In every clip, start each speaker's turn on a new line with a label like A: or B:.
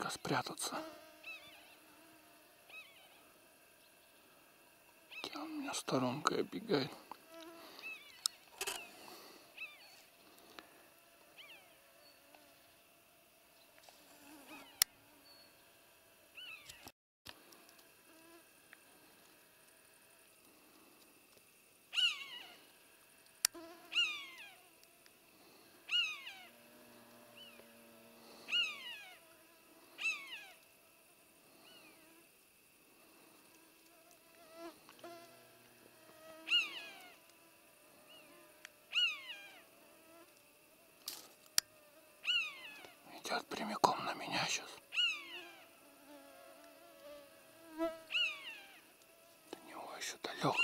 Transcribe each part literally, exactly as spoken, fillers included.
A: тихонько спрятаться. Он у меня сторонкой оббегает. Идет прямиком на меня сейчас. До него еще далеко.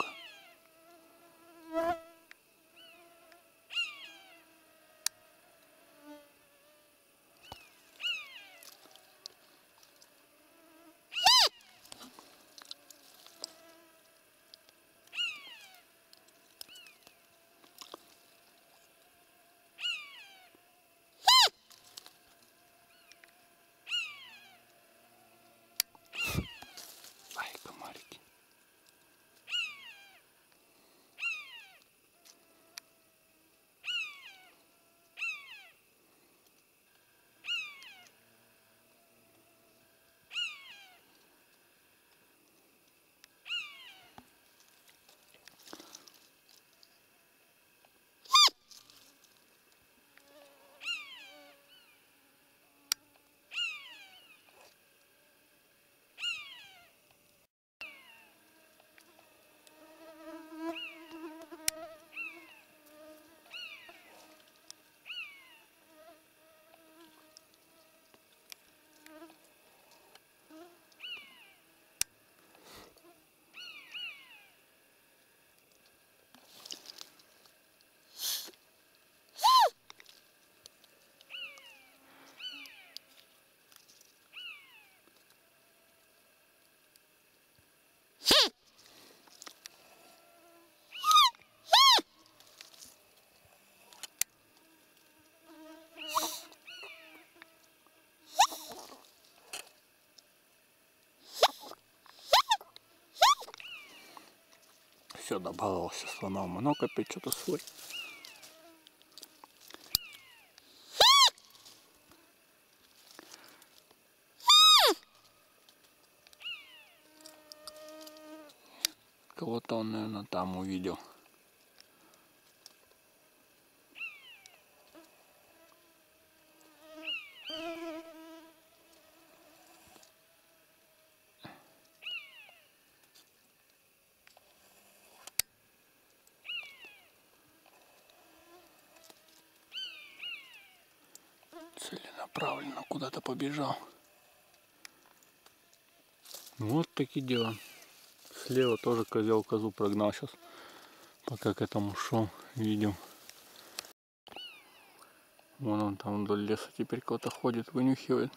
A: Ай, комарики. Все, добаловался, сломал манок, опять что-то свой. Кого-то он, наверное, там увидел. Целенаправленно куда-то побежал. Вот такие дела. Слева тоже козел козу прогнал сейчас, пока к этому шел, видел. Вон он там вдоль леса теперь кого-то ходит, вынюхивает.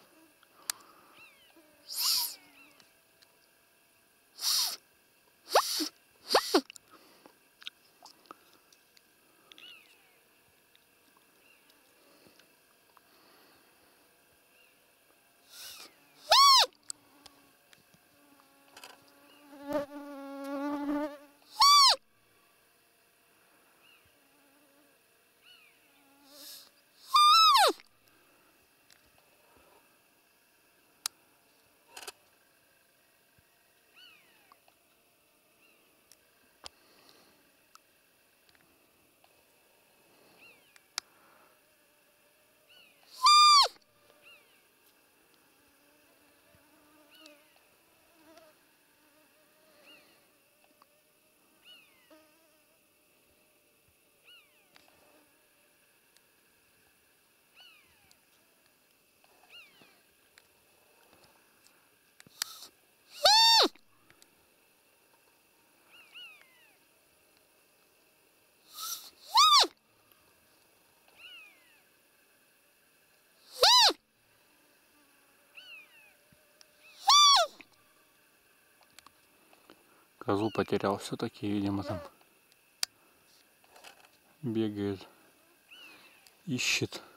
A: Козу потерял все-таки, видимо, там бегает, ищет.